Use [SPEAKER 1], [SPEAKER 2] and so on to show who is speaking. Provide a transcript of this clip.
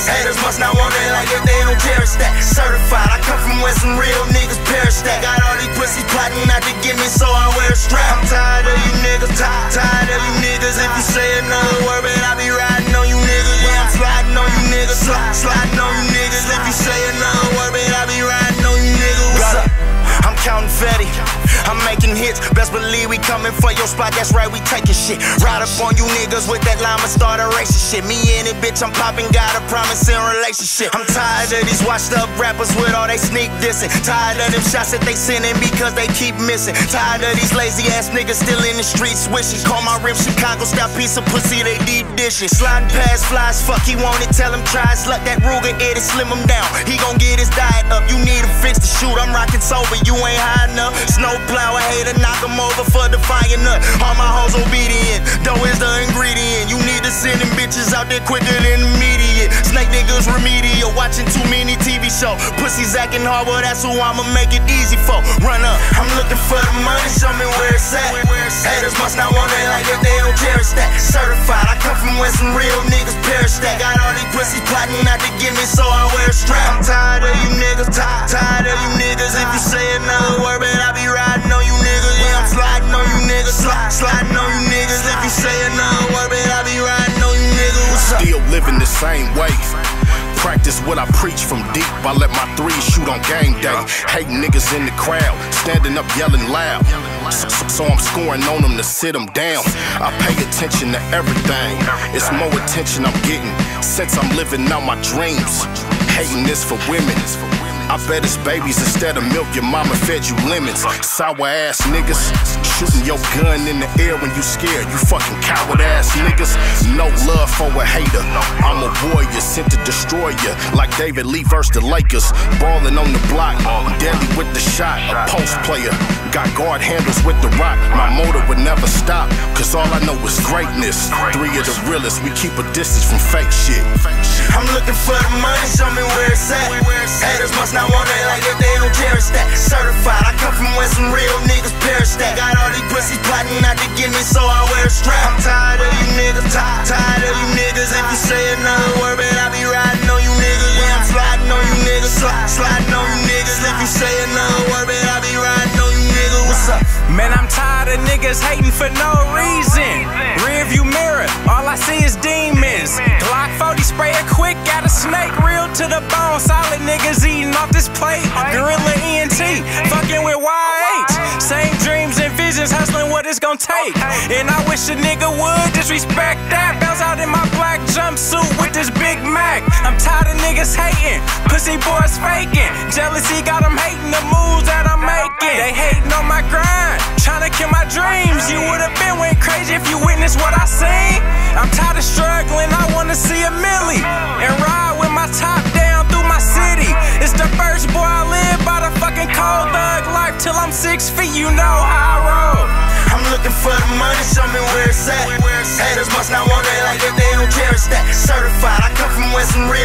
[SPEAKER 1] Haters must not want it like if they don't cherish that. Certified, I come from where some real niggas perish that. Got all these pussies plotting not to get me, so I wear a strap. I'm tired of you niggas, tired of you niggas. If you say another word, man, I be riding on you niggas. Yeah, I'm sliding on you niggas, sliding on you niggas. If you say another word, man, I be riding on you niggas. What's up? I'm counting Fetty, I'm making hits. Best believe we coming for your spot, that's right, we taking shit. Ride up on you niggas with that llama, start a racist shit. Me and it, bitch, I'm popping, got a promising relationship. I'm tired of these washed up rappers with all they sneak dissing. Tired of them shots that they sending because they keep missing. Tired of these lazy ass niggas still in the streets wishing. Call my rim Chicago style piece of pussy, they deep dishing. Sliding past flies, fuck he want it, tell him try his luck. That Ruger Eddie, slim him down, he gon' get his diet up. You need a fix to shoot, I'm rocking sober, you ain't high enough. Snow plow, a hater, knock him over for defying nut. All my hoes obedient, dough is the ingredient. You need to send them bitches out there quicker than immediate. Snake niggas remedial, watching too many TV shows. Pussies acting hard, well that's who I'ma make it easy for. Run up, I'm looking for the money, show me where it's at. Haters must not want it like if they don't cherish that. Certified, I come from where some real niggas perish that. Got all these pussies plotting not to get me, so I wear a strap. I'm tired of you niggas, tired of you niggas. If you say another word, man, I be riding on you niggas. Yeah, I'm sliding on you niggas, sliding on you niggas. If you say another word, man, I be riding on you niggas. What's up?
[SPEAKER 2] Still living the same way. Practice what I preach from deep. I let my threes shoot on game day. Hating niggas in the crowd, standing up yelling loud. So I'm scoring on them to sit them down. I pay attention to everything. It's more attention I'm getting since I'm living out my dreams. Hating this for women. I bet it's babies instead of milk. Your mama fed you lemons. Sour ass niggas shooting your gun in the air when you scared. You fucking coward ass niggas. No love for a hater. I'm a warrior sent to destroy you, like David Lee versus the Lakers. Ballin' on the block, deadly with the shot. A post player, got guard handles with the rock. My motor would never stop, cause all I know is greatness. Three of the realest, we keep a distance from fake shit.
[SPEAKER 1] I'm looking for the money, show me where it's at. Haters must not want it like if they don't cherish that. Certified, I come from where some real niggas perish that. Got all these pussies plotting not to get me, so I wear a strap. I'm tired of you niggas, tired of you niggas. If you say another word, man, I be riding on you niggas. Yeah, I'm sliding on you niggas, sliding on you niggas. If you say another word, man, I be riding on you niggas. What's up?
[SPEAKER 3] Man, I'm tired of niggas hating for no reason. Rearview mirror, all I see is demons. Glock 40 spray it quick, got a snake real to the bone. Solid niggas eating off this plate. Gorilla ENT, fucking with YH. Same dreams and visions, hustling what it's gon' take. And I wish a nigga would disrespect that. Bounce out in my black jumpsuit with this Big Mac. I'm tired of niggas hating, pussy boys faking. Jealousy got them hating the moves that I'm making. They hating on my grind, tryna kill my dreams. You would've been went crazy if you witnessed what I seen. I'm tired of struggling, I wanna see a milli and ride with my top down through my city. It's the first boy I live by the fucking cold thug life till I'm 6 feet, you know how I roll.
[SPEAKER 1] I'm looking for the money, show me where it's at. Haters must not want it like if they don't cherish that. Certified, I come from where some real